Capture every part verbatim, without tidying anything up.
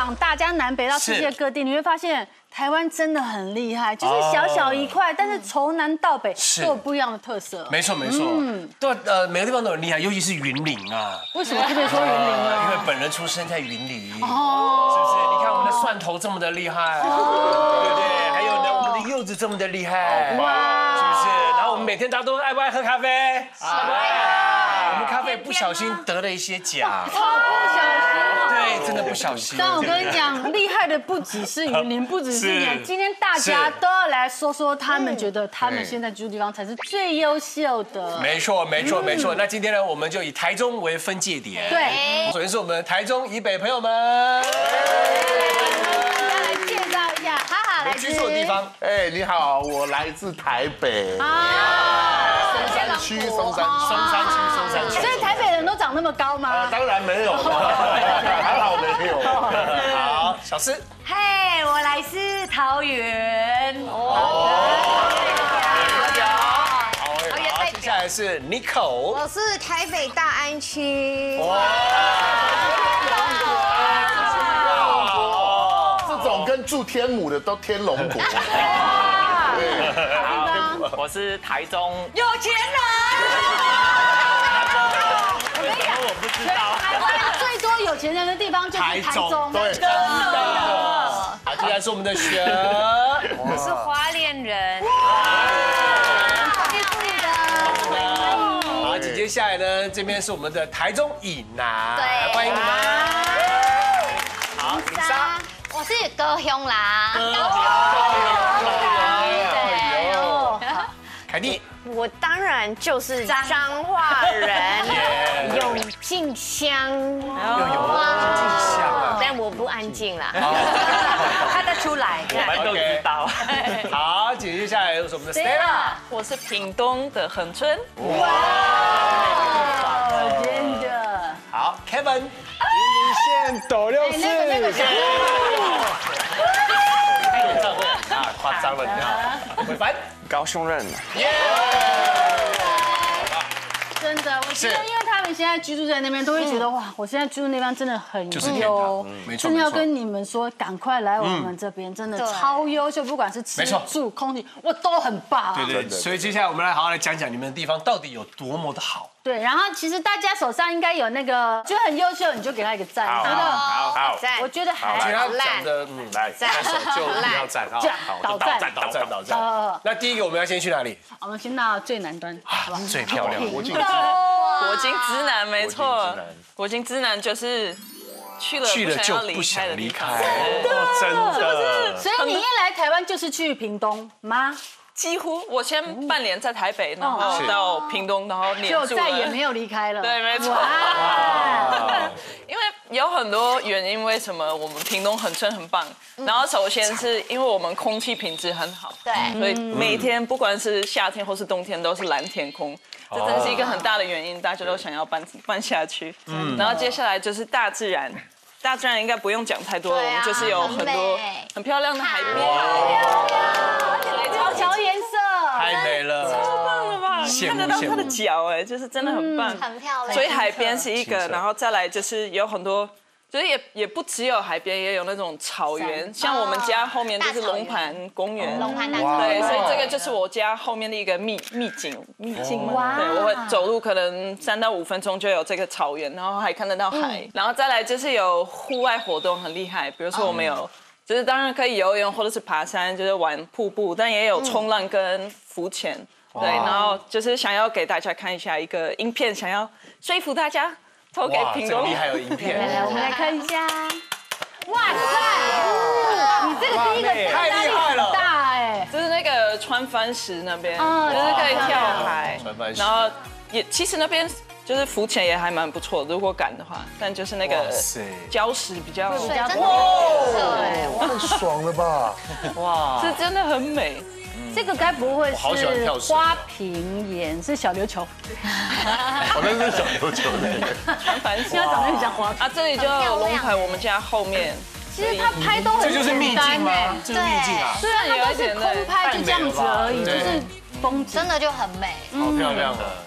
往大江南北到世界各地，你会发现台湾真的很厉害，就是小小一块，但是从南到北都有不一样的特色。 没错没错，嗯，对，呃，每个地方都很厉害，尤其是云林啊。 为什么特别说云林呢？ 因为本人出生在云林，哦，是不是？你看我们的蒜头这么的厉害，对不对？还有呢，我们的柚子这么的厉害，哇，是不是？然后我们每天大家都爱不爱喝咖啡？爱。我们咖啡不小心得了一些奖， 超不小心。 对，真的不小心。 但我跟你讲，厉害的不只是云林，不只是你，今天大家都要来说说他们觉得他们现在居住地方才是最优秀的。 没错，没错，没错。那今天呢，我们就以台中为分界点。 对， 首先是我们台中以北朋友们。 来介绍一下，哈哈，来居住的地方。 哎，你好，我来自台北。松山区，松山， 松山区，松山区。 所以台北人都长那么高吗？ 当然没有，还好没有。 好，小思。 嘿，我来自桃园。 哦。好，接下来是 Nico。 我是台北大安区。哇。 这种跟住天母的都天龙国。 好，我是台中有钱人。 我跟你讲， 我不知道。 台湾最多有钱人的地方就是台中， 对，真的。好，接下来是我们的雪儿。 我是花莲人。 好，紧接下来呢，这边是我们的台中以南， 对， 欢迎你们。好，李莎。 我是高雄人。高凯蒂， 我当然就是彰化人，永进乡， 永进乡啊， 但我不安静啦， 看得出来， 我们都知道。 好，接下来是我们的 Stella， 我是屏东的恒春。 哇，真的。 好 ，Kevin， 云林县斗六市。 开演唱会啊，夸张了，你好。伟凡。 高雄人， 真的，我觉得因为他们现在居住在那边，都会觉得哇，我现在居住那边真的很优，真的要跟你们说，赶快来我们这边，真的超优秀，不管是吃住、空气，我都很棒。 对对，所以接下来我们来好好来讲讲你们的地方到底有多么的好。 对，然后其实大家手上应该有那个，觉得很优秀，你就给他一个赞，真的。 好，好， 我觉得还觉得他讲的，嗯，来，拍手就要赞啊， 好，倒赞， 倒赞，倒赞。那第一个我们要先去哪里？ 我们先到最南端，好吧？ 最漂亮， 国境国境之南，没错，国境之南就是去了去了就不想离开，真的。 所以你一来台湾就是去屏东吗？ 几乎，我先半年在台北，然后到屏东，然后黏住了， 就再也没有离开了。 对，没错。因为有很多原因，为什么我们屏东恒春很棒？然后首先是因为我们空气品质很好， 对， 所以每天不管是夏天或是冬天都是蓝天空，这真的是一个很大的原因，大家都想要搬搬下去。然后接下来就是大自然。大自然应该不用讲太多了，我们就是有很多很漂亮的海边， 桥桥颜色太美了， 超棒了吧？看得到它的脚，哎，就是真的很棒， 很漂亮。 所以海边是一个，然后再来就是有很多，就是也也不只有海边，也有那种草原，像我们家后面就是龙盘公园， 龙盘大草原，对，所以这个就是我家后面的一个秘秘境，秘境嘛，对，我会走路可能三到五分钟就有这个草原，然后还看得到海，然后再来就是有户外活动很厉害，比如说我们有，就是当然可以游泳或者是爬山，就是玩瀑布，但也有冲浪跟浮潜，对，然后就是想要给大家看一下一个影片，想要说服大家。投给屏东， 厉害有影片， 来，我们来看一下。哇塞，你这个第一个太厉害了， 大哎， 就是那个川帆石那边，就是可以跳海，然后也其实那边就是浮潜也还蛮不错，如果敢的话，但就是那个礁石比较， 水真的很色哎， 太爽了吧！ 哇，这真的很美。 这个该不会是花瓶岩，是小琉球？ 我那是小琉球的。 船帆石， 现在长得很像花啊，这里就龙盘，我们家后面。 其实他拍都很这就是秘境吗？这是秘境啊。 虽然它都是空拍，就这样子而已，就是风景真的就很美， 好漂亮的。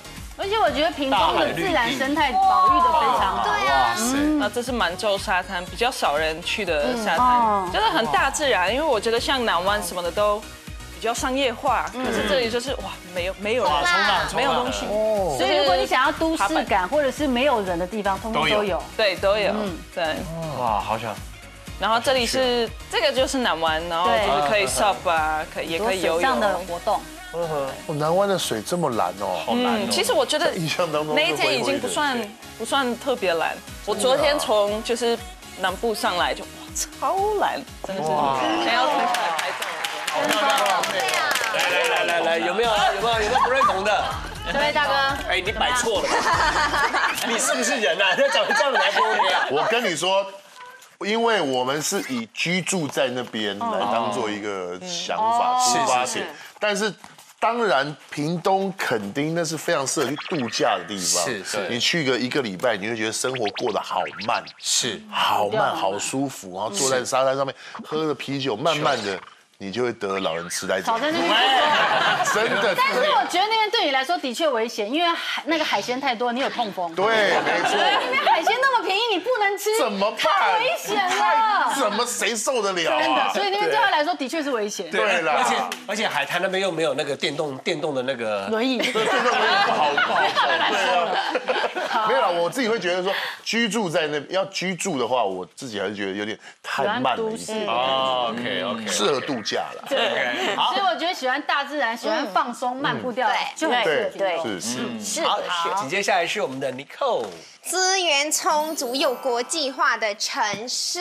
而且我觉得屏东的自然生态保育的非常好。 对啊， 那这是满洲沙滩，比较少人去的沙滩，就是很大自然。因为我觉得像南湾什么的都比较商业化，可是这里就是哇，没有没有人，没有东西。 所以如果你想要都市感或者是没有人的地方，通通都有。 对，都有。对。 哇，好想。 然后这里是这个就是南湾，然后就是可以 S U P 啊，可以也可以游泳。 上的活动。 哦，南湾的水这么蓝哦，好蓝哦。 其实我觉得印象当中那一天已经不算不算特别蓝。我昨天从就是南部上来就哇超蓝，真的是。还要停下来拍照。 好漂亮！对呀。来来来来来，有没有有没有有没有不认同的？ 这位大哥， 哎，你摆错了，你是不是人啊？要讲这样来播你啊？ 我跟你说。因为我们是以居住在那边来当做一个想法出发点，但是当然屏东垦丁那是非常适合去度假的地方。 是是， 你去个一个礼拜，你会觉得生活过得好慢， 是好慢好舒服，然后坐在沙滩上面喝着啤酒，慢慢的。你就会得老人痴呆症。 真的。但是我觉得那边对你来说的确危险，因为海那个海鲜太多，你有痛风。 对，没错。 那边海鲜那么便宜，你不能吃， 怎么办？ 太危险了。 怎么谁受得了？ 真的，所以那边对他来说的确是危险。 对了， 而且而且海滩那边又没有那个电动电动的那个轮椅， 对，电动轮椅不好不好。对啊。没有啦，我自己会觉得说居住在那要居住的话，我自己还是觉得有点太慢了一点。 哦 OK OK， 适合度假啦。 对，所以我觉得喜欢大自然、喜欢放松、慢步调，就很适合屏东。 是是是。 好，紧接下来是我们的 Nicole。 资源充足又国际化的城市。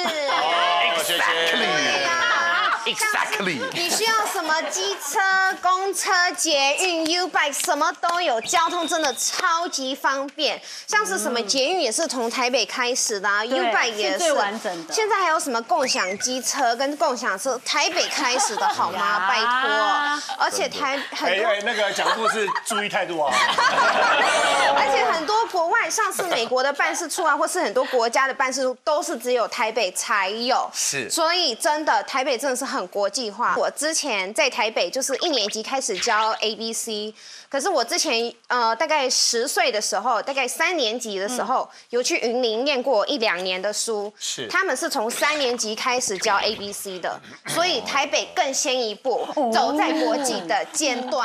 Exactly。 你需要什么机车、公车、捷运、U-Bike 什么都有，交通真的超级方便。像是什么捷运也是从台北开始的啊 ，U-Bike 也是最完整的。 现在还有什么共享机车跟共享车，台北开始的好吗？拜托，而且台很多那个讲故事注意态度啊。 而且很多国外，像是美国的办事处啊，或是很多国家的办事处，都是只有台北才有。 是， 所以真的台北真的是很国际化。我之前在台北就是一年级开始教 A B C， 可是我之前呃大概十岁的时候，大概三年级的时候，有去云林念过一两年的书。 是， 他们是从三年级开始教 A B C 的，所以台北更先一步，走在国际的尖端。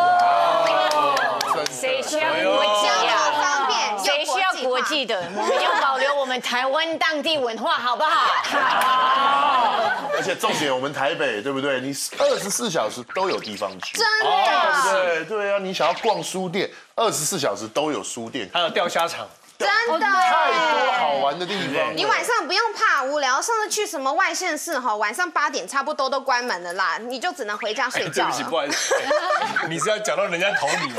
谁需要国际呀？ 方便， 谁需要国际的？我们要保留我们台湾当地文化，好不好？ 而且重点，我们台北对不对？你二十四小时都有地方去， 真的。 对对啊，你想要逛书店，二十四小时都有书店， 还有钓虾场。 真的， 太多好玩的地方。 你晚上不用怕无聊，上次去什么外县市哈，晚上八点差不多都关门了啦，你就只能回家睡觉了。 对不起，不好意思，你是要讲到人家头里吗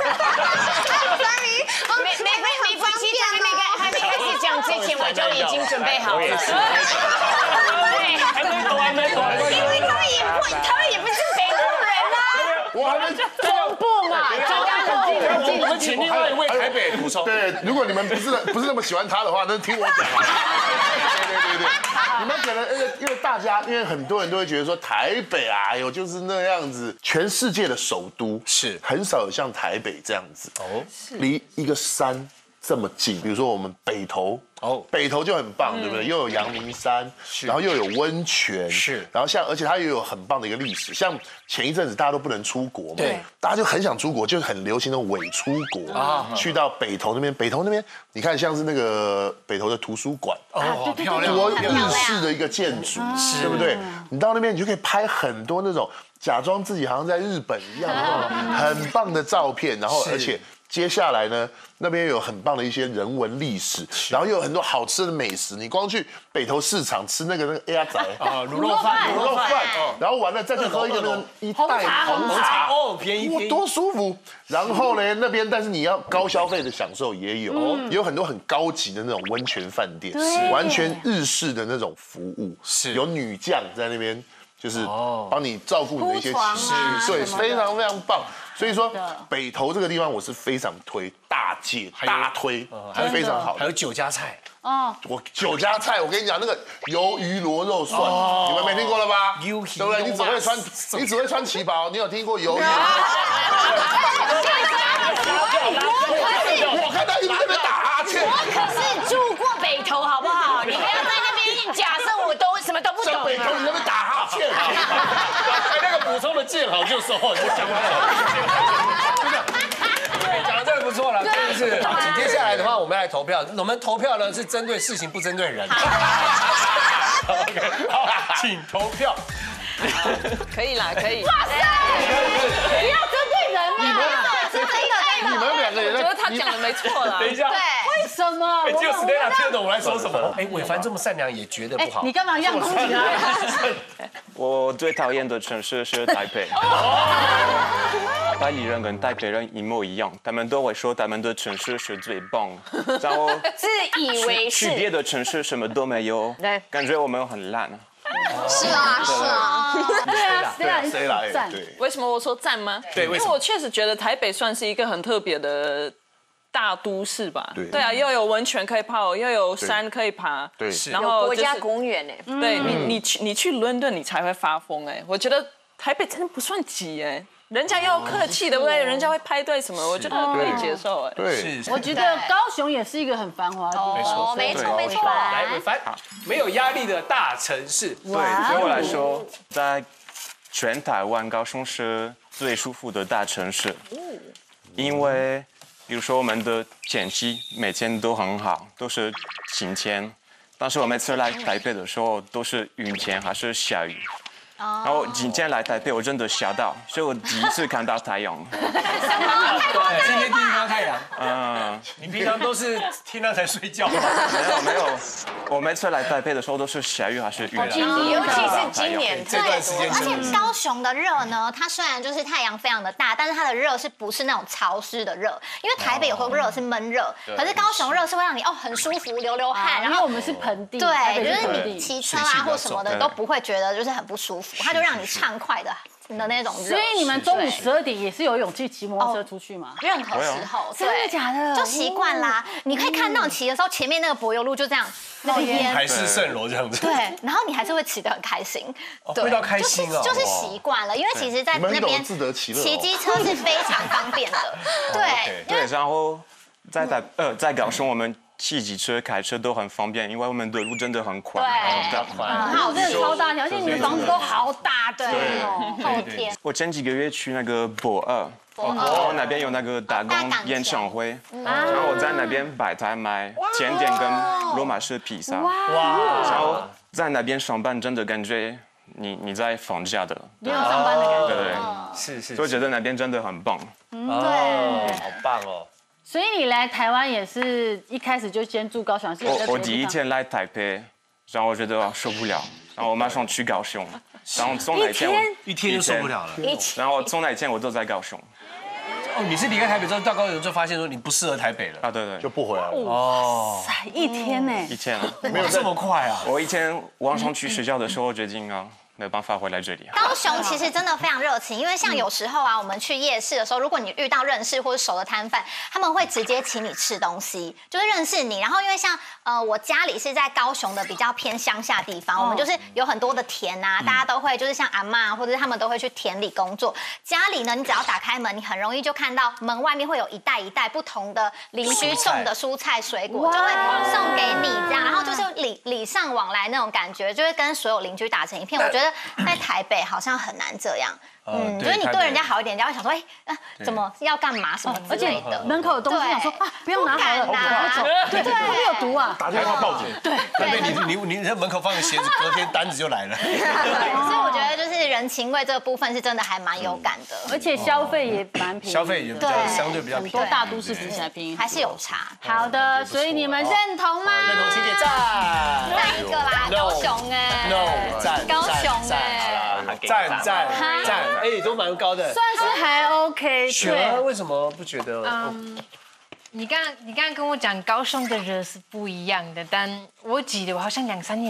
？Sorry， 没没没没关系，还没开还没开始讲之前，我就已经准备好了。 对，还没懂，还没懂， 因为他们也不，他们也不是北部人啊。 我还没中部嘛，中央冷静冷静。 我们请另外一位台北补充。 对，如果你们不是不是那么喜欢他的话，那听我讲。对对对对，你们可能因为因为大家，因为很多人都会觉得说台北啊，哎呦就是那样子，全世界的首都是很少有像台北这样子哦，离一个山这么近。比如说我们北投。哦，北投就很棒，对不对？又有阳明山，然后又有温泉， 是， 然后像而且它也有很棒的一个历史。像前一阵子大家都不能出国嘛， 对， 大家就很想出国，就很流行的伪出国啊，去到北投那边。北投那边，你看像是那个北投的图书馆， 哦，漂亮， 多日式的一个建筑，对不对？你到那边你就可以拍很多那种假装自己好像在日本一样的很棒的照片，然后而且。接下来呢，那边有很棒的一些人文历史，然后又有很多好吃的美食。你光去北投市场吃那个那个鸭仔啊，卤肉饭， 卤肉饭，然后完了再去喝一个那个一袋红茶， 哦，便宜便宜， 多舒服。然后呢，那边但是你要高消费的享受也有，也有很多很高级的那种温泉饭店，完全日式的那种服务， 是有女将在那边，就是帮你照顾你的一些情绪，对，非常非常棒。所以说，北投这个地方我是非常推大大解大推，还非常好。 还有酒家菜。 哦， 我酒家菜，我跟你讲，那个鱿鱼螺肉蒜，你们没听过了吧？对不对？你只会穿，你只会穿旗袍，你有听过鱿鱼？我看到你们在那边打哈欠。 我可是住过北投，好不好？你不要在那边假设我都什么都不懂。 在北投你那边打哈欠。 那个补充的见好就收，你就讲完了。讲的真的不错了，真的是。紧接下来的话，我们来投票。我们投票呢是针对事情，不针对人。OK， 好，请投票。 可以啦，可以。 哇塞！不要针对人嘛。 你们是真的， 你们两个人， 我觉得他讲的没错啦。 等一下， 为什么？ 哎，只有 Stella 听得懂我来说什么。哎，伟凡这么善良也觉得不好。 你干嘛让攻击他？ 我最讨厌的城市是台北。巴黎人跟台北人一模一样，他们都会说他们的城市是最棒，然后自以为是。 去别的城市什么都没有，感觉我们很烂。 是啊，是啊， 对啊，谁来？ 谁来？对， 为什么我说赞吗？ 对，因为我确实觉得台北算是一个很特别的大都市吧。 对， 对啊，又有温泉可以泡，又有山可以爬， 对， 然后国家公园呢。 对你，你去你去伦敦你才会发疯哎，我觉得台北真的不算挤哎。人家要客气，对不对？人家会排队什么，我觉得可以接受哎。 对， 我觉得高雄也是一个很繁华的地方。 没错，没错。 来，伟凡，没有压力的大城市。 对，对我来说，在全台湾，高雄是最舒服的大城市。因为，比如说我们的天气每天都很好，都是晴天。但是我每次来台北的时候，都是云天还是下雨。然后今天来台北，我真的吓到，所以我第一次看到太阳。 对，今天第一次看到太阳。嗯，你平常都是听到才睡觉吗？ 没有没有，我每次来台北的时候都是下雨还是雨。 尤其是今年这段时间， 而且高雄的热呢，它虽然就是太阳非常的大，但是它的热是不是那种潮湿的热？因为台北有时候热是闷热，可是高雄热是会让你哦很舒服，流流汗， 然后我们是盆地， 对，就是你骑车啊或什么的都不会觉得就是很不舒服。它就让你畅快的的那种热。 所以你们中午十二点也是有勇气骑摩托车出去吗？ 任何时候， 真的假的？ 就习惯啦。你可以看到骑的时候，前面那个柏油路就这样，那个烟海市蜃楼这样子。 对，然后你还是会骑得很开心。 会到开心哦。 就是习惯了，因为其实，在那边骑机车是非常方便的。对对，然后在台呃在高雄我们。骑机车、开车都很方便，因为我们的路真的很宽， 对， 比较宽。 好，真的超大条，而且你们房子都好大，对哦，后天。 我前几个月去那个博二，然后那边有那个打工演唱会，然后我在那边摆摊卖甜点跟罗马式披萨，哇，然后在那边上班真的感觉你你在放假的， 没有上班的感觉， 对对， 是是， 所以觉得那边真的很棒， 对， 好棒哦。 所以你来台湾也是一开始就先住高雄，是？ 我我第一天来台北，然后我觉得受不了，然后我马上去高雄，然后从那天我一天就受不了了， 然后从那天我都在高雄。 哦，你是离开台北之后到高雄就发现说你不适合台北了啊？对对， 就不回来了。 哦， 塞，一天呢？ 一天啊， 没有这么快啊！ 我一天晚上去睡觉的时候决定啊。没有办法回来这里。 高雄其实真的非常热情，因为像有时候啊，我们去夜市的时候，如果你遇到认识或者熟的摊贩，他们会直接请你吃东西，就是认识你。然后因为像呃，我家里是在高雄的比较偏乡下地方，我们就是有很多的田啊，大家都会就是像阿嬷或者是他们都会去田里工作。家里呢，你只要打开门，你很容易就看到门外面会有一袋一袋不同的邻居种的蔬菜水果，就会送给你这样，然后就是礼礼尚往来那种感觉，就会跟所有邻居打成一片。我觉得。在台北好像很难这样，嗯，就是你对人家好一点，人家会想说，哎，怎么要干嘛什么之类的， 门口有东西想说啊，不用拿好了，拿走，对对，会不会有毒啊？ 打电话报警， 对，对，你你你在门口放个鞋子，隔天单子就来了。所以我觉得就是人情味这个部分是真的还蛮有感的， 而且消费也蛮便宜， 消费也比较相对比较很多大都市比起来便宜， 还是有差。 好的，所以你们认同吗？ 认同，请点赞。 哪一个啦？高雄哎 ，no 赞， 高雄哎， 赞赞赞，哎，都蛮高的， 算是还 OK。 雪儿为什么不觉得？嗯， 你刚你刚刚跟我讲高雄的热是不一样的，但我记得我好像两三年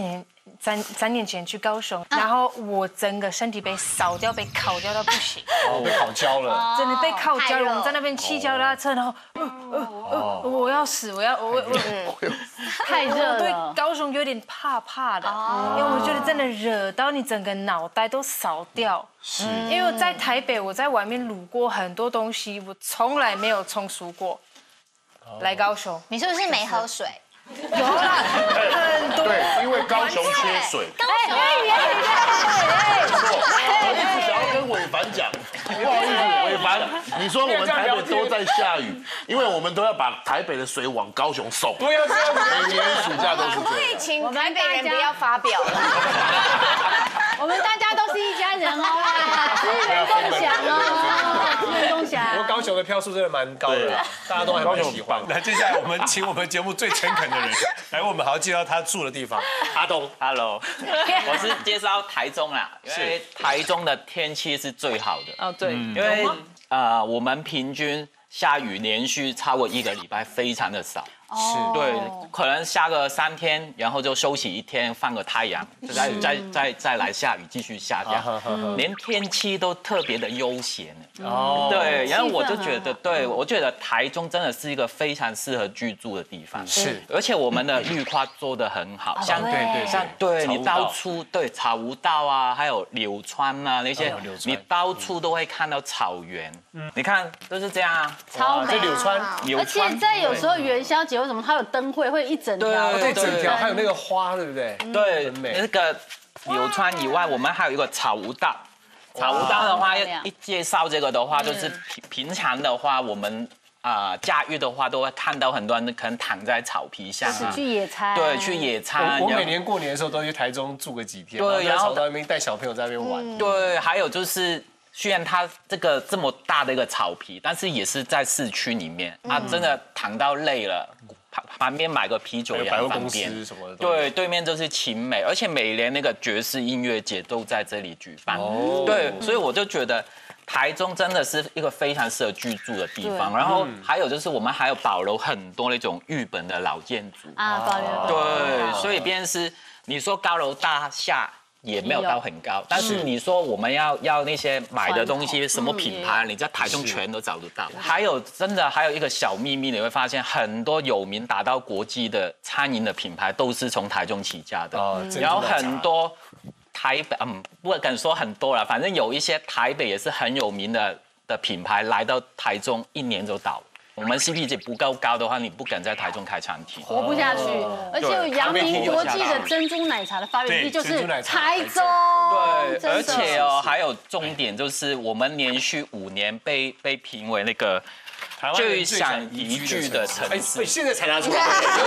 三三年前去高雄，然后我整个身体被烧掉，被烤掉到不行， 哦，被烤焦了， 真的被烤焦了。我们在那边骑脚踏车，然后呃呃呃，我要死，我要我我太热了。 对高雄有点怕怕的，因为我觉得真的热到你整个脑袋都烧掉。是，因为我在台北，我在外面卤过很多东西，我从来没有冲熟过。来高雄， 你是不是没喝水？ 有啦，很多。 对，因为高雄缺水。 高雄哎， 我一直想要跟伟凡讲，不好意思，伟凡，你说我们台北都在下雨，因为我们都要把台北的水往高雄送。 不要这样， 每年暑假都是这样。 请台北人不要发表了。 我们大家都是一家人哦，资源共享哦，资源共享。 不过高雄的票数真的蛮高的，大家都很喜欢。那接下来我们请我们节目最诚恳的人来为我们好好介绍他住的地方。阿东 ，Hello， 我是介绍台中啦，因为台中的天气是最好的。 哦，对， 因为呃我们平均下雨连续超过一个礼拜，非常的少。是，对，可能下个三天，然后就休息一天，放个太阳，再再再再来下雨，继续下这样，连天气都特别的悠闲。哦，对，然后我就觉得，对我觉得台中真的是一个非常适合居住的地方。 是， 而且我们的绿化做得很好，像对对像对你到处对草悟道啊，还有柳川啊那些，你到处都会看到草原。你看都是这样啊， 超美。 这柳川， 而且在有时候元宵节为什么它有灯会，会一整条， 对，整条还有那个花，对不对？ 对，那个柳川以外，我们还有一个草悟道。草悟道的话，一介绍这个的话，就是平平常的话，我们啊假日的话，都会看到很多人可能躺在草皮上， 是去野餐， 对，去野餐。 我每年过年的时候都去台中住个几天， 对， 然后在那边带小朋友在那边玩。 对，还有就是。虽然它这个这么大的一个草皮，但是也是在市区里面啊，真的躺到累了，旁旁边买个啤酒也很方便。 什么的。 对，对面就是晴美，而且每年那个爵士音乐节都在这里举办。哦。对，所以我就觉得台中真的是一个非常适合居住的地方。然后还有就是我们还有保留很多那种日本的老建筑啊，保留。 对，所以便是你说高楼大厦。也没有到很高，但是你说我们要要那些买的东西，什么品牌，你在台中全都找得到。还有真的还有一个小秘密，你会发现很多有名达到国际的餐饮的品牌都是从台中起家的，然后很多台北嗯不敢说很多了，反正有一些台北也是很有名的的品牌来到台中一年就倒。我们 C P 值不够高的话，你不敢在台中开餐厅， 活不下去。而且阳明国际的珍珠奶茶的发源地就是台中， 对，而且哦还有重点就是我们连续五年被被评为那个最想宜居的城市。 哎，现在才拿出来。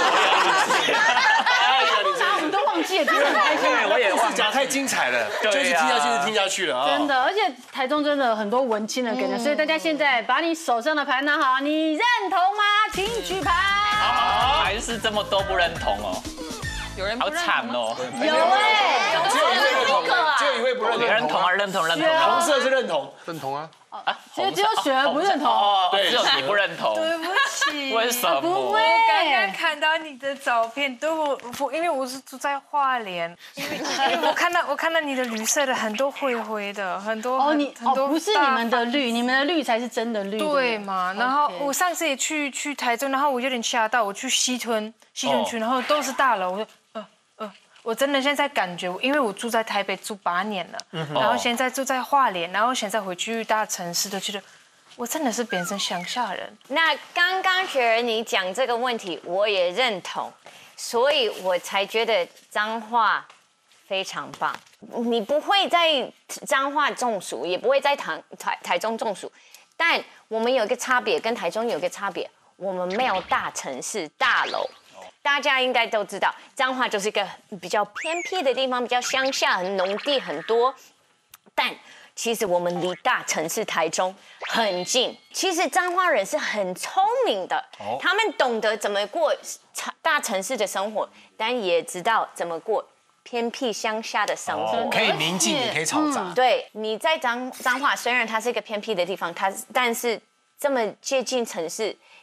我们都忘记了，真的很开心。 我也忘记，讲太精彩了，就是听下去就听下去了啊。 真的，而且台中真的很多文青的给人，所以大家现在把你手上的牌拿好，你认同吗？请举牌。 还是这么多不认同哦。 有人不认同好惨哦。 有哎， 只有一位认同，只有一位不认同。 认同啊，认同，认同。 红色是认同， 认同啊。 其实只有雪儿不认同， 对，只有你不认同。 对不起， 为什么？ 不会， 我刚刚看到你的照片，都我我因为我是住在花莲，因为因为我看到我看到你的绿色的很多灰灰的，很多哦你哦不是你们的绿，你们的绿才是真的绿。 对嘛？然后我上次也去去台中，然后我有点吓到，我去西屯西屯区，然后都是大楼，我就呃呃。我真的现在感觉，因为我住在台北住八年了，然后现在住在花莲，然后现在回去大城市，都觉得我真的是变成乡下人。 那刚刚雪儿你讲这个问题，我也认同，所以我才觉得彰化非常棒。你不会在彰化中暑，也不会在台台台中中暑，但我们有一个差别，跟台中有一个差别，我们没有大城市大楼。大家应该都知道，彰化就是一个比较偏僻的地方，比较乡下，农地很多。但其实我们离大城市台中很近。其实彰化人是很聪明的，他们懂得怎么过大城市的生活，但也知道怎么过偏僻乡下的生活。 可以宁静，也可以嘈杂。 对，你在彰彰化，虽然它是一个偏僻的地方，它但是这么接近城市。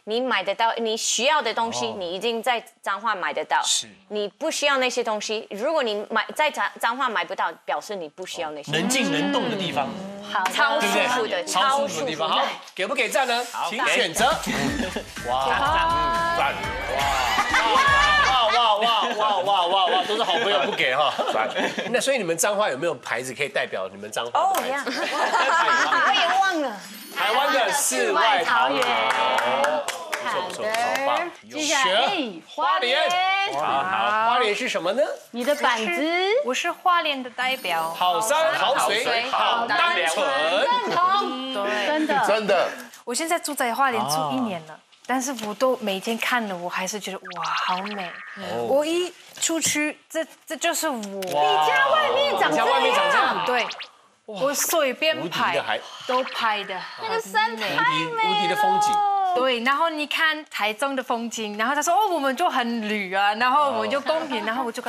你买得到你需要的东西，你一定在彰化买得到。是，你不需要那些东西，如果你买在彰彰化买不到，表示你不需要那些。 能静能动的地方， 好，超舒服的， 超舒服的地方。好，给不给赞呢？请选择。哇，赞！哇哇哇哇哇哇哇哇，都是好朋友，不给哈。那所以你们彰化有没有牌子可以代表你们彰化？哦， 呀，我也忘了。 台湾的世外桃源。不错不错，好棒。 接下来， 花莲。好好，花莲是什么呢？ 你的板子， 我是花莲的代表。 好山好水好单纯。 认同，对，真的真的。 我现在住在花莲住一年了。但是我都每天看了，我还是觉得哇，好美。我一出去，这这就是我。你家外面长这样？ 家外面长这样？ 对，我随便拍都拍的， 那个山太美了， 无敌的风景。 对，然后你看台中的风景，然后他说哦，我们就很绿啊，然后我们就公园，然后我就看。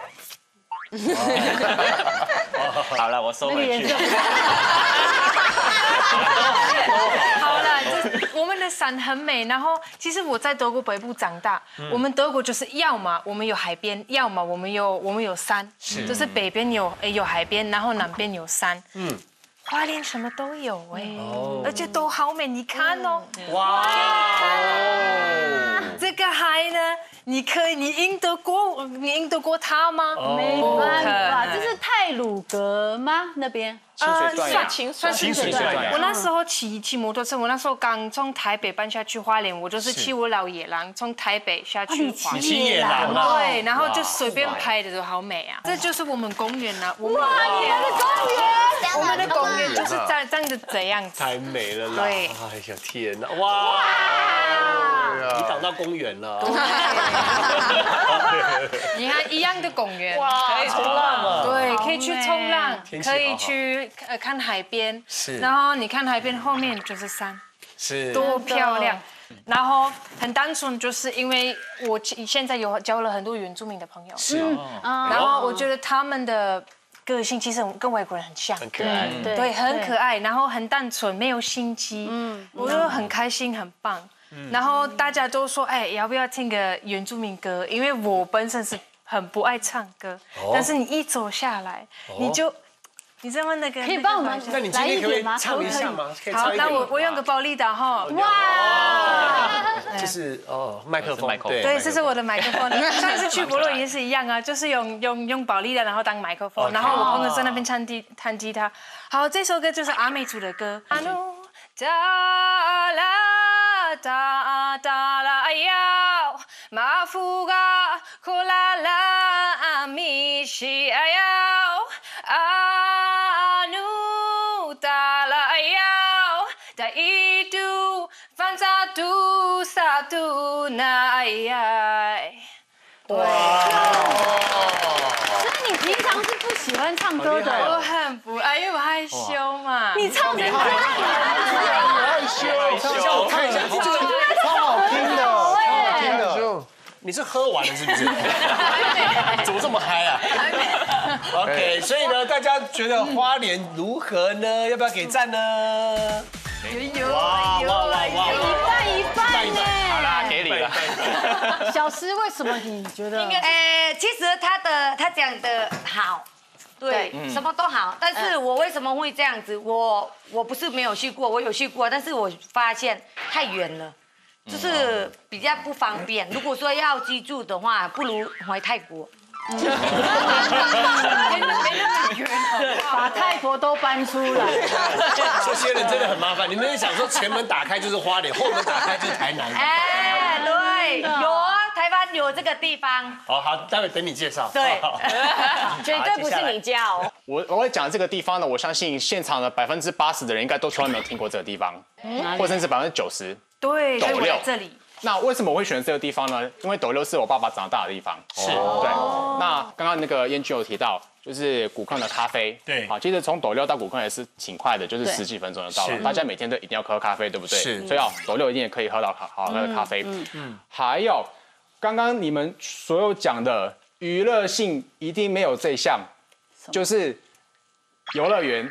好了，我收回去。 好了，这我们的山很美。然后，其实我在德国北部长大，我们德国就是要么我们有海边，要么我们有我们有山，就是北边有有海边，然后南边有山。嗯，花莲什么都有哎，而且都好美，你看哦。哇！这个海呢？你可以，你赢得过，你赢得过它吗？ 没办法，这是太鲁阁吗？那边？ 呃， 算算清水断崖。 我那时候骑骑摩托车，我那时候刚从台北搬下去花莲，我就是骑我老野狼从台北下去花莲。 骑野狼啊！ 对，然后就随便拍的都好美啊！这就是我们公园啊，我们哇，你们的公园， 我们的公园就是这这样的这样子。 太美了啦！ 对， 哎呀天哪！哇！你挡到公园了。 你看一样的公园， 可以冲浪啊！ 对，可以去冲浪，可以去呃看海边， 是。 然后你看海边后面就是山， 是， 多漂亮。然后很单纯，就是因为我现在有交了很多原住民的朋友， 是。 然后我觉得他们的个性其实跟外国人很像， 很可爱， 对，很可爱，然后很单纯，没有心机，嗯，我就很开心，很棒。然后大家都说，哎，要不要听个原住民歌？因为我本身是很不爱唱歌，但是你一走下来，你就，你知道那个可以帮我们， 那你今天可以唱一下吗？ 好，那我我用个保利达哈， 哇，这是哦麦克风， 对， 对，这是我的麦克风。上次去博洛也是一样啊，就是用用用保利达，然后当麦克风，然后我朋友在那边弹吉弹吉他。好，这首歌就是阿美族的歌。Da da la yao mafuga kola la amishi ayao anu da la yao da itu fanza tu satu na ai。对。 所以你平常是不喜欢唱歌的？ 我很不爱，因为我害羞嘛。 你唱成这样， 害羞， 我看一下，这个超好听的，超好听的。 你是喝完了是不是？怎么这么嗨啊 ？OK， 所以呢，大家觉得花莲如何呢？要不要给赞呢？ 有哇哇哇哇！ 一半一半呢。 好啦，给你了。 小诗，为什么你觉得？ 呃，其实他的他讲的好，对，什么都好。但是我为什么会这样子？我我不是没有去过，我有去过，但是我发现太远了，就是比较不方便。如果说要居住的话，不如回泰国。没那么远，把泰国都搬出来。 这些人真的很麻烦。你们想说前门打开就是花莲，后门打开就是台南。 哎，对，有啊，台湾有这个地方。 好好，待会等你介绍。 对， 绝对不是你家哦。 我我会讲这个地方呢，我相信现场的百分之八十的人应该都从来没有听过这个地方，或甚至百分之九十。 对， 斗六这里。 那为什么我会选择这个地方呢？因为斗六是我爸爸长大的地方。 是， 对。那刚刚那个燕君有提到，就是古坑的咖啡。 对。 好，其实从斗六到古坑也是挺快的，就是十几分钟就到了。大家每天都一定要喝咖啡，对不对？ 是。 所以啊，斗六一定也可以喝到好好喝的咖啡。嗯嗯。还有，刚刚你们所有讲的娱乐性一定没有这项，就是游乐园。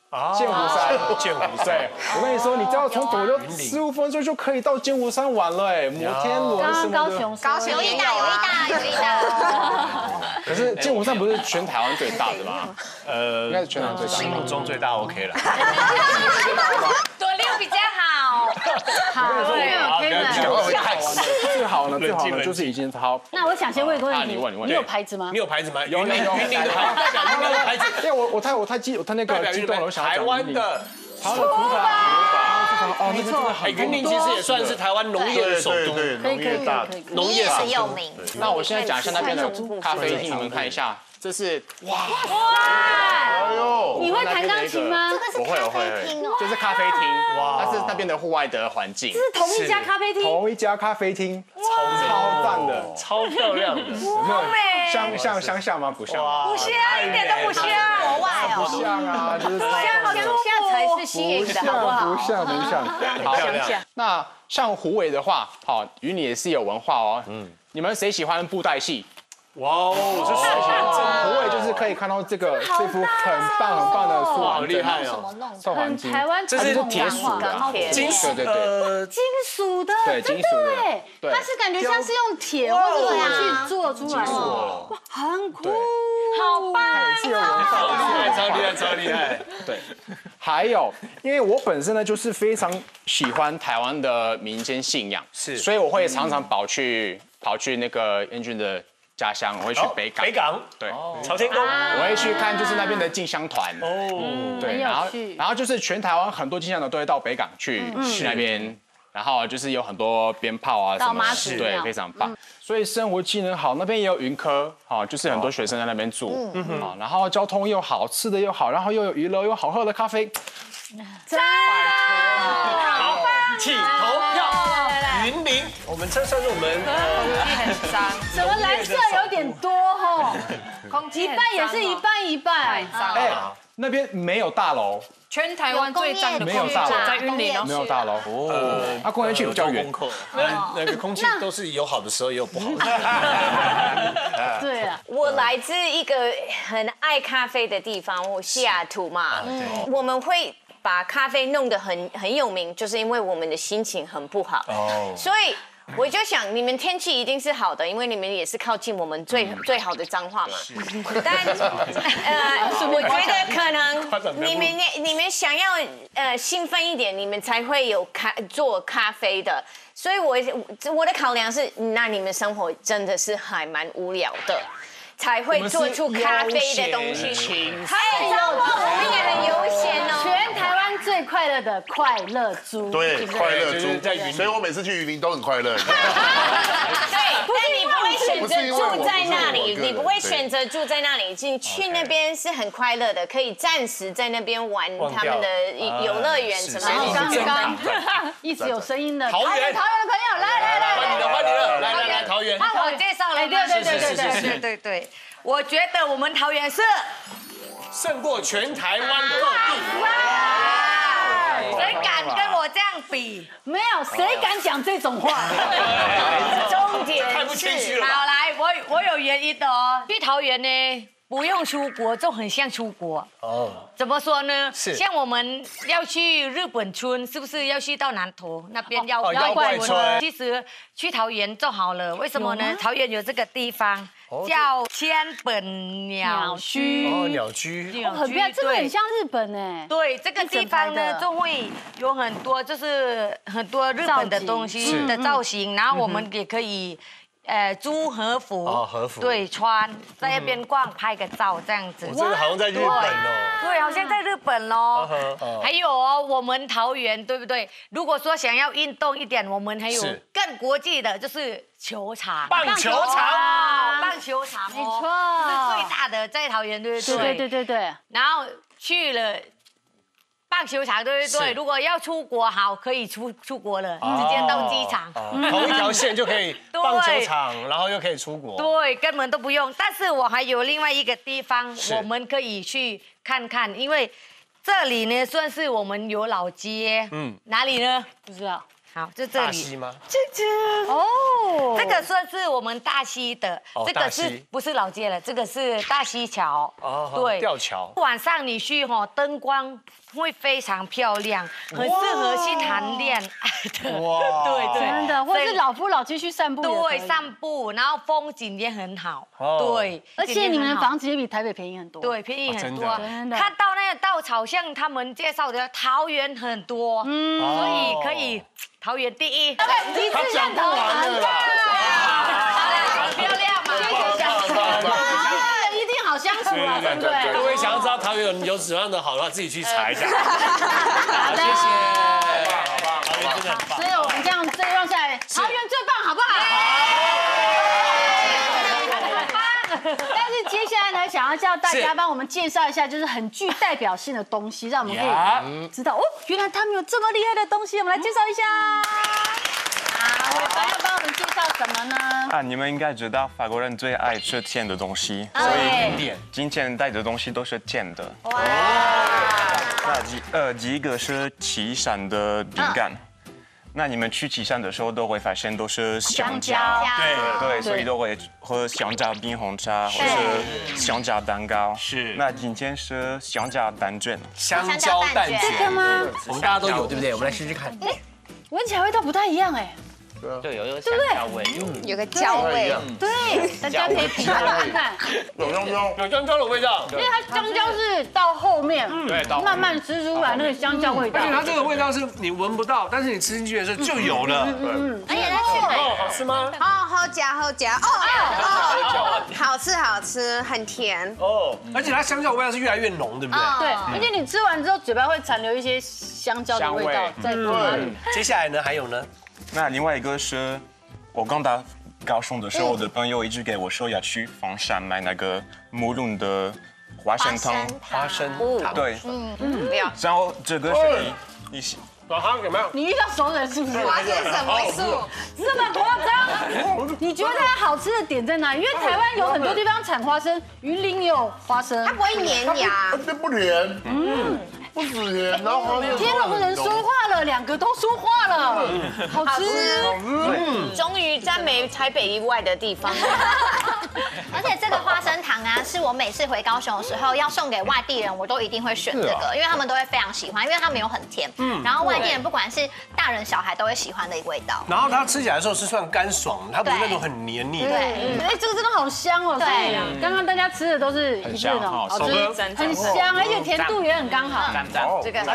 剑湖山， 剑湖山。 对，我跟你说，你只要从左右十五分钟就可以到剑湖山玩了，哎，摩天轮什么的。 高雄， 高雄有一大，有一大，有一大。 可是剑湖山不是全台湾最大的吗？呃，应该是全台湾最大。 心目中最大 OK 了。 左六比较好。 好， 不要讲， 最好呢，最好呢就是已经好。 那我想先问一个问题， 你问，你问， 你有牌子吗？ 你有牌子吗？ 有有有。 云林的牌，代表云林的牌子。 因为我我太我太激我太那个激动了，我想台湾的。 台湾的土法，哦，没错， 哎，云林其实也算是台湾农业的首都， 农业大， 农业很有名。 那我现在讲一下那边的咖啡厅，你们看一下，这是哇哇，哎呦，你会弹钢琴吗？ 这个是咖啡厅哦， 这是咖啡厅，哇，它是那边的户外的环境。 这是同一家咖啡厅， 同一家咖啡厅，超超赞的， 超漂亮的， 有没有？像像乡下吗？不像， 不像，一点都不像， 国外哦， 不像啊，就是乡下才是吸引的，好不好？ 不像，不像， 好漂亮。 那像虎尾的话，好，云林也是有文化哦。嗯，你们谁喜欢布袋戏？ 哇哦，这是虎尾就是可以看到这个这幅很棒很棒的素环厉害哦， 素环境， 台湾这是铁属的， 金属对对对， 金属的， 对金属的， 对，它是感觉像是用铁或者去做出来的，哇，很酷， 好棒， 是有文化， 超厉害，超厉害，超厉害。 对，还有，因为我本身呢就是非常喜欢台湾的民间信仰， 是， 所以我会常常跑去跑去那个燕君的家乡，我会去北港， 北港， 对， 朝天宫， 我会去看就是那边的进香团， 哦， 对，然后然后就是全台湾很多进香团都会到北港去去那边。然后就是有很多鞭炮啊什么的，对，非常棒。所以生活机能好，那边也有云科，好，就是很多学生在那边住，啊，然后交通又好，吃的又好，然后又有娱乐，又好喝的咖啡， 赞！ 好，请投票。云林，我们这算是我们空气很脏， 怎么蓝色有点多哈？ 空气一半也是一半一半， 哎，那边没有大楼。 全台湾最脏的空气在云林哦， 没有大楼哦。啊，公园区比较远， 那那个空气都是有好的时候，也有不好的。 对啊， 我来自一个很爱咖啡的地方，我西雅图嘛，我们会把咖啡弄得很很有名，就是因为我们的心情很不好，所以。我就想，你们天气一定是好的，因为你们也是靠近我们最最好的彰化嘛。但呃，我觉得可能你们你们想要呃兴奋一点，你们才会有咖做咖啡的。所以我我的考量是，那你们生活真的是还蛮无聊的。才会做出咖啡的东西。还有彰化，我们也很悠闲哦。 全台湾最快乐的快乐猪， 对，快乐猪在云林，所以我每次去云林都很快乐。 对，但你不会选择住在那里，你不会选择住在那里，你去那边是很快乐的，可以暂时在那边玩他们的游乐园什么的。 刚刚一直有声音的桃园， 桃园的朋友，来来来， 欢迎了，欢迎了，来来来，桃园。 那我介绍了， 对对对对对对对对。我觉得我们桃园是胜过全台湾各地。 哇！谁敢跟我这样比？ 没有，谁敢讲这种话？ 重点太不谦虚了。 好，来，我我有原因的哦。去桃园呢，不用出国就很像出国。哦。怎么说呢？是。像我们要去日本村，是不是要去到南投那边要妖怪村？ 其实去桃园就好了。为什么呢？桃园有这个地方。叫千本鸟居哦，鸟居， 很漂亮，这个很像日本哎。 对，这个地方呢就会有很多，就是很多日本的东西的造型，然后我们也可以，呃，租和服， 哦，和服， 对，穿在那边逛，拍个照这样子。 这个好像在日本哦。 对，好像在日本哦。还有哦，我们桃园对不对？如果说想要运动一点，我们还有更国际的，就是球场， 棒球场， 棒球场， 没错， 是最大的，在桃园，对不对？ 对对对对。 然后去了棒球场，对不对？如果要出国，好，可以出出国了，直接到机场， 同一条线就可以棒球场，然后又可以出国。 对，根本都不用。但是我还有另外一个地方，我们可以去看看，因为这里呢算是我们有老街，嗯，哪里呢？ 不知道。 好，就这里。 大溪吗？ 这这哦，这个算是我们大溪的，这个是不是老街了？这个是大溪桥。哦， 对，吊桥。 晚上你去哈，灯光会非常漂亮，很适合去谈恋爱的。哇，对对， 真的，或者是老夫老妻去散步。 对，散步，然后风景也很好。对， 而且你们的房子也比台北便宜很多。 对，便宜很多。真的。看到那个稻草，像他们介绍的桃园很多，嗯，所以可以。桃园第一， 他讲不完的啦， 很漂亮嘛， 谢谢小姐，一定好相处啊，对不对？ 各位想要知道桃园有什么样的好的话，自己去查一下。好，谢谢，好吧，桃园真的很棒。 所以我们这样这一 round 下来，桃园最棒，好不好？但是接下来呢，想要叫大家帮我们介绍一下，就是很具代表性的东西，让我们可以知道哦，原来他们有这么厉害的东西，我们来介绍一下。好，伟凡要帮我们介绍什么呢？ 啊，你们应该知道法国人最爱吃甜的东西，所以今天带的东西都是甜的。哇！那第呃第一个是岐山的饼干。那你们去岐山的时候都会发现都是香蕉， 对对，所以都会喝香蕉冰红茶或是香蕉蛋糕。是。那今天是香蕉蛋卷。 香蕉蛋卷。 这个吗？ 我们大家都有，对不对？我们来试试看。哎， 闻起来味道不太一样哎。 对，有一个香蕉味， 有个蕉味。 对，大家可以品尝看看。 有香蕉， 有香蕉的味道。 因为它香蕉是到后面，对，慢慢吃出来那个香蕉味道。 而且它这个味道是你闻不到，但是你吃进去的时候就有了。嗯， 而且它去买， 好吃吗？ 哦，好夹好夹哦哦，好吃好吃，很甜哦。而且它香蕉味道是越来越浓，对不对？ 对，而且你吃完之后嘴巴会残留一些香蕉的味道在嘴巴里。 接下来呢，还有呢？ 那另外一个是，我刚到高雄的时候，我的朋友一直给我说要去凤山买那个木伦的花生汤， 花生糖， 对，嗯嗯，然后这个是你你老汤有没有？ 你遇到熟人是不是？ 花生什么树？ 这么夸张？你觉得它好吃的点在哪里？因为台湾有很多地方产花生，云林也有花生， 它不会粘牙， 这不粘，嗯。不止甜，然后花生天龙人说话了，两个都说话了，好吃， 嗯，终于赞美台北以外的地方。 而且这个花生糖啊，是我每次回高雄的时候要送给外地人，我都一定会选这个，因为他们都会非常喜欢，因为它没有很甜，嗯，然后外地人不管是大人小孩都会喜欢的一个味道。 然后它吃起来的时候是算干爽，它不是那种很黏腻。 对，哎，这个真的好香哦。对，刚刚大家吃的都是一致的，好吃，很香，而且甜度也很刚好。 这个。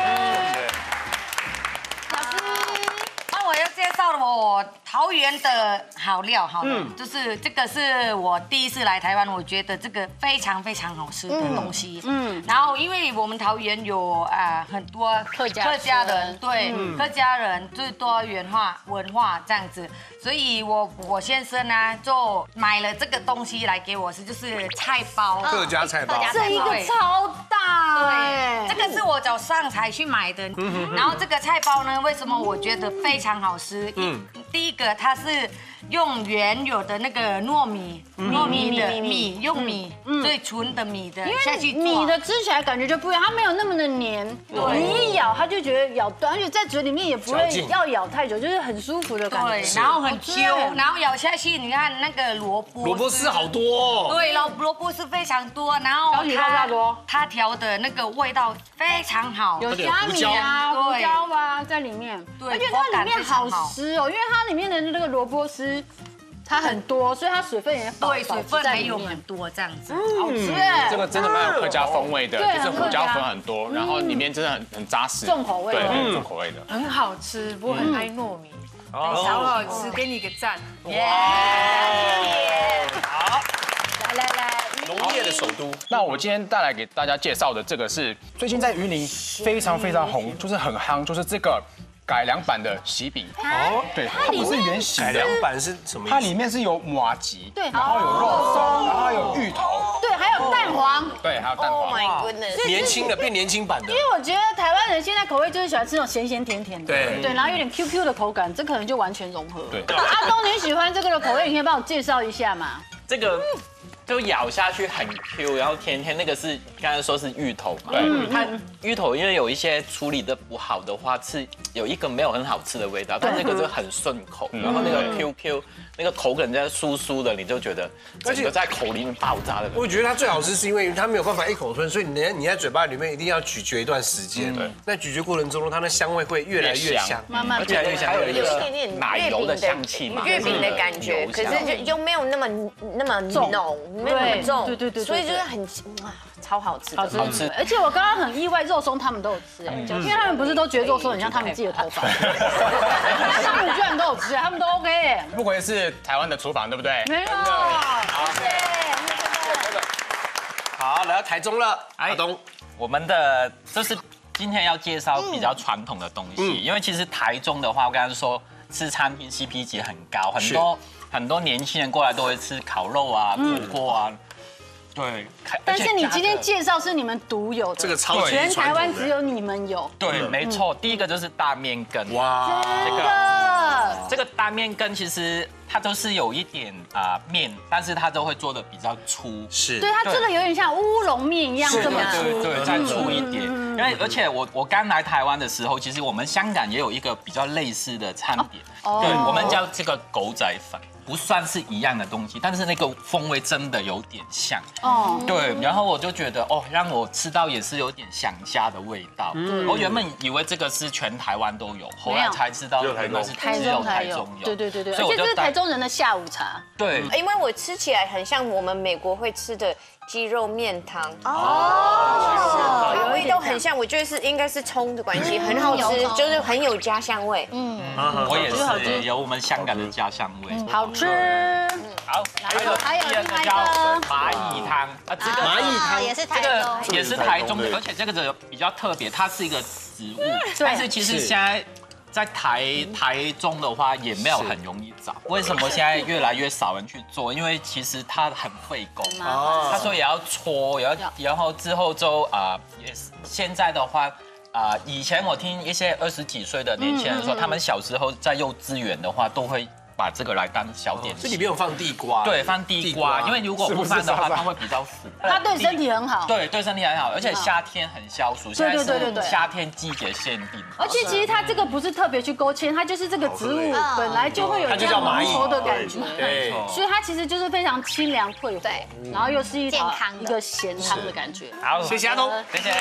那我要介绍了我桃园的好料，好了，就是这个是我第一次来台湾，我觉得这个非常非常好吃的东西。嗯，然后因为我们桃园有啊很多客家客家人，对，客家人最多元化文化这样子，所以我我先生呢就买了这个东西来给我吃，就是菜包， 客家菜包， 这一个超大， 对，这个是我早上才去买的。然后这个菜包呢，为什么我觉得非常好吃？嗯，第一个它是用原有的那个糯米，糯米的米，用米最纯的米的下去做， 米的吃起来感觉就不一样，它没有那么的黏，你一咬它就觉得咬断，而且在嘴里面也不会要咬太久，就是很舒服的感觉。 对，然后很 Q， 然后咬下去，你看那个萝卜， 萝卜丝好多。 对，萝萝卜丝非常多，然后它它调的那个味道非常好， 有虾米啊、胡椒啊在里面，对，而且它里面好湿哦，因为它里面的那个萝卜丝。它很多，所以它水分也对，水分还有很多这样子， 好吃哎！ 这个真的蛮有客家风味的，就是胡椒粉很多，然后里面真的很很扎实， 重口味， 对，重口味的， 很好吃。我很爱糯米，好好吃，给你个赞。耶！ 好， 来来来， 农业的首都。 那我今天带来给大家介绍的这个是最近在云林非常非常红，就是很夯，就是这个。改良版的喜饼哦，对，它不是原喜改良版是什么意思？ 它里面是有麻糬， 对， 然后有肉松，然后还有芋头， 对，还有蛋黄， 对，还有蛋黄。 Oh my goodness！ 年轻的变年轻版的。 因为我觉得台湾人现在口味就是喜欢吃那种咸咸甜甜的， 对对，然后有点 Q Q 的口感，这可能就完全融合。 对。 阿东，你喜欢这个的口味，你可以帮我介绍一下吗？ 这个就咬下去很 Q， 然后甜甜那个是刚才说是芋头嘛， 对， 它芋头因为有一些处理的不好的话，是有一个没有很好吃的味道，但那个就很顺口，然后那个 Q Q 那个口感在酥酥的，你就觉得整个在口里面爆炸的。 我觉得它最好吃是因为它没有办法一口吞，所以你你在嘴巴里面一定要咀嚼一段时间。对，那咀嚼过程中，它的香味会越来越香， 慢慢越来越香， 有一点点奶油的香气嘛， 月饼的感觉，可是就又没有那么那么浓，没有那么重， 对对对， 所以就是很哇，超好吃， 好吃好吃。而且我刚刚很意外，肉松他们都有吃，哎，因为他们不是都觉得肉松很像他们自己的头发，他们居然都有吃，他们都 OK 哎。 不愧是台湾的厨房，对不对？ 没有，谢谢。 好，来到台中了，阿东， 我们的就是今天要介绍比较传统的东西，因为其实台中的话，我刚才说吃餐厅 C P 值很高，很多很多年轻人过来都会吃烤肉啊、火锅啊。对， 但是你今天介绍是你们独有的， 这个超级全台湾只有你们有。 对，没错，第一个就是大面羹。 哇， 这个这个大面羹其实它都是有一点啊面，但是它都会做的比较粗。 是， 对，它真的有点像乌龙面一样这么粗， 对对，再粗一点。因为而且我我刚来台湾的时候，其实我们香港也有一个比较类似的餐点，对，我们叫这个狗仔粉。不算是一样的东西，但是那个风味真的有点像哦。对，然后我就觉得哦，让我吃到也是有点想家的味道。我原本以为这个是全台湾都有，后来才知道原来是只有台中有。 对对对对，而且这是台中人的下午茶。 对， 因为我吃起来很像我们美国会吃的鸡肉面汤哦，味道很像，我觉得是应该是葱的关系，很好吃，就是很有家乡味。嗯， 我也是有我们香港的家乡味， 好吃。 好，还有还有另外一个蚂蚁汤啊，这个蚂蚁汤也是台中， 也是台中的，而且这个比较特别，它是一个植物，但是其实现在。在台台中的话也没有很容易找，为什么现在越来越少人去做？因为其实它很费工，他说也要搓，也要，然后之后就啊，也是现在的话啊，以前我听一些二十几岁的年轻人说，他们小时候在幼稚园的话都会。把这个来当小点心， 这里面有放地瓜， 对，放地瓜，因为如果不放的话，它会比较腐。 它对身体很好， 对，对身体很好，而且夏天很消暑。 对对对对对， 夏天季节限定。 而且其实它这个不是特别去勾芡，它就是这个植物本来就会有这样浓稠的感觉，对，所以它其实就是非常清凉退火，然后又是一道一个咸汤的感觉。 好， 谢谢阿东， 谢谢。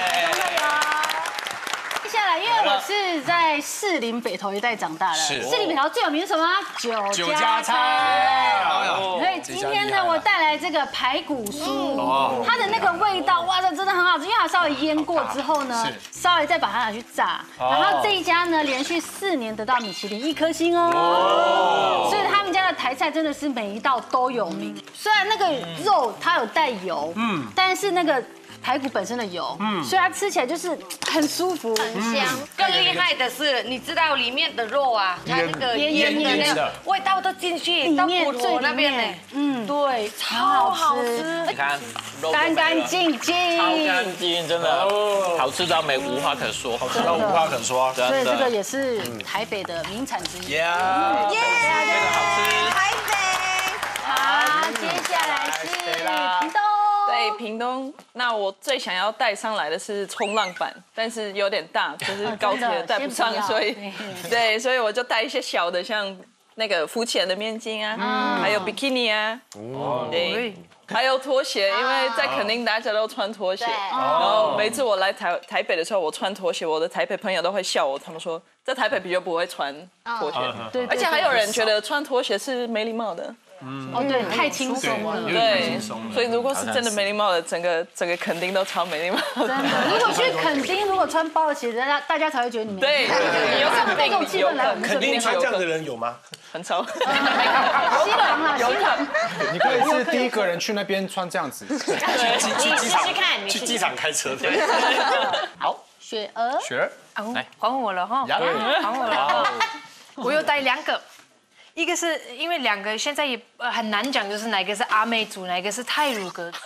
接下来，因为我是在士林北投一带长大的，士林北投最有名是什么？酒家菜。所以今天呢，我带来这个排骨酥，它的那个味道，哇，这真的很好吃，因为它稍微腌过之后呢，稍微再把它拿去炸。然后这一家呢，连续四年得到米其林一颗星哦，所以他们家的台菜真的是每一道都有名。虽然那个肉它有带油，嗯，但是那个。排骨本身的油，嗯，所以它吃起来就是很舒服、很香。 更厉害的是，你知道里面的肉啊，它那个腌的那个味道都进去，到骨头那边呢， 嗯，对，超好吃。 你看， 干干净净， 超干净，真的好吃到没无话可说， 好吃到无话可说。 所以这个也是台北的名产之一。 耶，耶，这个好吃。 台北。 好，接下来是屏东。 对，屏东，那我最想要带上来的是冲浪板，但是有点大，就是高铁带不上，所以对，所以我就带一些小的，像那个浮潜的面巾啊，还有比基尼啊，对，还有拖鞋，因为在垦丁大家都穿拖鞋，然后每次我来台台北的时候，我穿拖鞋，我的台北朋友都会笑我，他们说在台北比较不会穿拖鞋，对，而且还有人觉得穿拖鞋是没礼貌的。 哦，对，太轻松了， 对，所以如果是真的没礼貌的，整个整个垦丁都超没礼貌。 真的，如果去垦丁，如果穿包的鞋子，大家大家才会觉得你没对，有可能这种气氛来我们垦丁穿这样的人有吗？ 很少， 新郎啊，新郎， 你可以是第一个人去那边穿这样子， 你试试看， 去机场开车。 好，雪儿， 雪儿， 来还我了哈，还我了，我又带两个。一个是因为两个现在也很难讲，就是哪个是阿美族，哪个是太鲁阁族，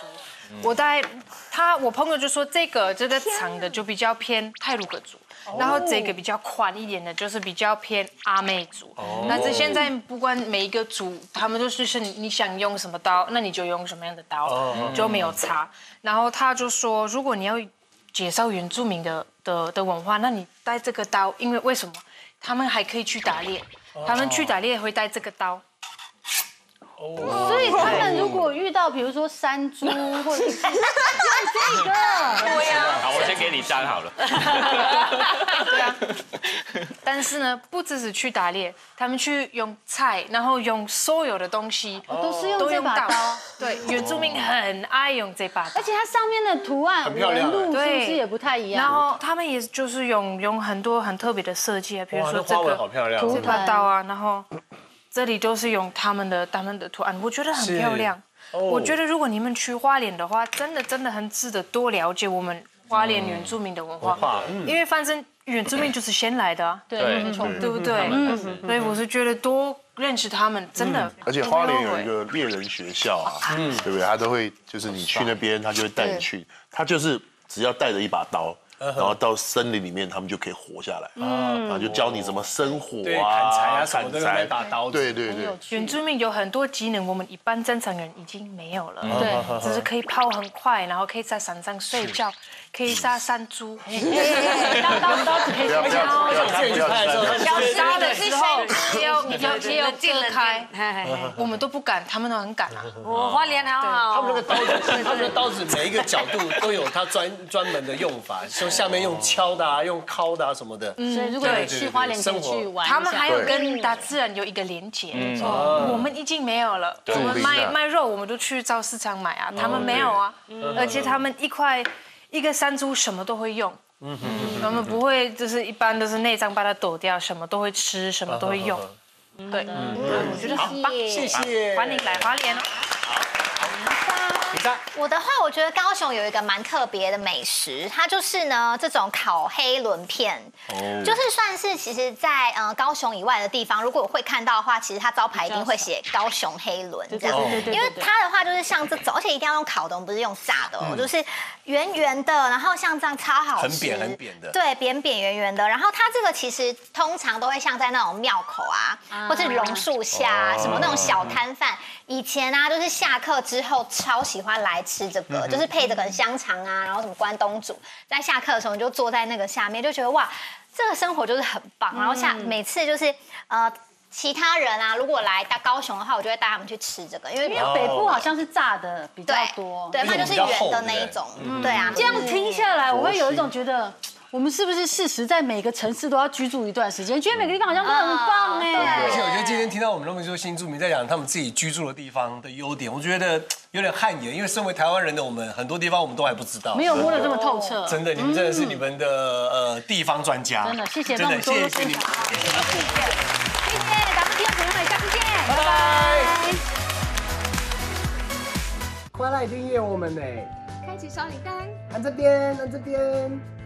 我在他我朋友就说这个这个长的就比较偏太鲁阁族。然后这个比较宽一点的，就是比较偏阿美族。那这现在不管每一个族，他们都是是你想用什么刀，那你就用什么样的刀，就没有差。然后他就说，如果你要介绍原住民的的的文化，那你带这个刀，因为为什么？他们还可以去打猎，他们去打猎会带这个刀。 所以他们如果遇到比如说山猪或者是用这个， 对呀，好，我先给你粘好了。 对啊，但是呢，不只是去打猎，他们去用菜，然后用所有的东西都是用这把刀。 对，原住民很爱用这把刀， 而且它上面的图案纹路是不是也不太一样？ 然后他们也就是用用很多很特别的设计啊，比如说这个这把刀啊，然后。这里都是用他们的他们的图案，我觉得很漂亮。我觉得如果你们去花莲的话，真的真的很值得多了解我们花莲原住民的文化，因为反正原住民就是先来的， 对，没错， 对不对？嗯，所以我是觉得多认识他们，真的。 而且花莲有一个猎人学校啊，对不对？他都会就是你去那边，他就会带你去，他就是只要带着一把刀。然后到森林里面，他们就可以活下来，然后就教你怎么生火啊、 砍柴啊，什么都在打刀子。 对对对， 原住民有很多技能，我们一般正常人已经没有了。对，只是可以跑很快，然后可以在山上睡觉，可以杀山猪。刀刀刀子可以敲，敲杀的时候要要要割开，我们都不敢，他们都很敢啊。 我花莲好好， 他们那个刀子，他们的刀子每一个角度都有它专专门的用法。下面用敲的啊，用敲的啊什么的。 所以如果你去花莲可以去玩一下。 他们还有跟大自然有一个连结，我们已经没有了。我们卖卖肉，我们都去超市场买啊，他们没有啊。而且他们一块一个山猪什么都会用，他们不会就是一般都是内脏把它抖掉，什么都会吃，什么都会用。对，我觉得很棒， 谢谢， 欢迎来花莲哦。 我的话，我觉得高雄有一个蛮特别的美食，它就是呢这种烤黑轮片，就是算是其实在呃高雄以外的地方，如果会看到的话，其实它招牌一定会写高雄黑轮这样，因为它的话就是像这种，而且一定要用烤的，不是用炸的哦，就是圆圆的，然后像这样超好吃， 很扁很扁的， 对，扁扁圆圆的。然后它这个其实通常都会像在那种庙口啊，或是榕树下啊，什么那种小摊贩，以前啊就是下课之后超喜欢来吃这个，就是配着可能香肠啊，然后什么关东煮，在下课的时候你就坐在那个下面，就觉得哇，这个生活就是很棒。然后下每次就是呃。其他人啊，如果来到高雄的话，我就会带他们去吃这个，因为北部好像是炸的比较多， 对，那就是圆的那一种，对啊。 这样听下来，我会有一种觉得，我们是不是事实在每个城市都要居住一段时间？觉得每个地方好像都很棒哎。 而且我觉得今天听到我们那么多新住民在讲他们自己居住的地方的优点，我觉得有点汗颜，因为身为台湾人的我们，很多地方我们都还不知道， 没有摸得这么透彻。 真的，你们真的是你们的呃地方专家， 真的谢谢， 真的谢谢你们， 谢谢，咱们听众朋友们，下次见，拜拜。 快来订阅我们呢， 开启小铃铛， 按这边，按这边。